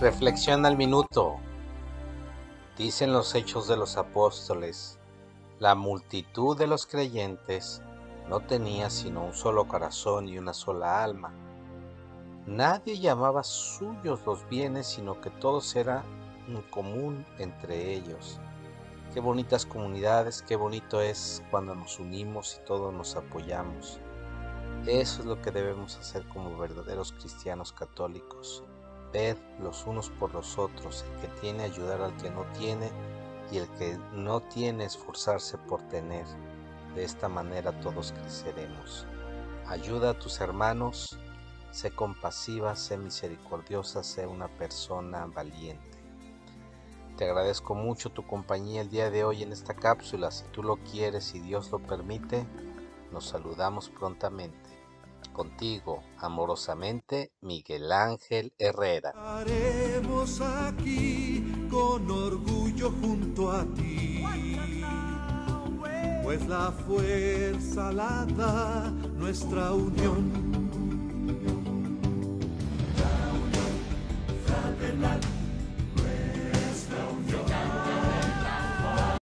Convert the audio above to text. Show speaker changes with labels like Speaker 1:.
Speaker 1: Reflexión al minuto. Dicen los Hechos de los Apóstoles, la multitud de los creyentes no tenía sino un solo corazón y una sola alma. Nadie llamaba suyos los bienes, sino que todos eran en común entre ellos. Qué bonitas comunidades, qué bonito es cuando nos unimos y todos nos apoyamos. Eso es lo que debemos hacer como verdaderos cristianos católicos. Ver los unos por los otros, el que tiene ayudar al que no tiene y el que no tiene esforzarse por tener. De esta manera todos creceremos. Ayuda a tus hermanos, sé compasiva, sé misericordiosa, sé una persona valiente. Te agradezco mucho tu compañía el día de hoy en esta cápsula. Si tú lo quieres y Dios lo permite, nos saludamos prontamente. Contigo, amorosamente, Miguel Ángel Herrera.
Speaker 2: Estaremos aquí con orgullo junto a ti, pues la fuerza la da nuestra unión.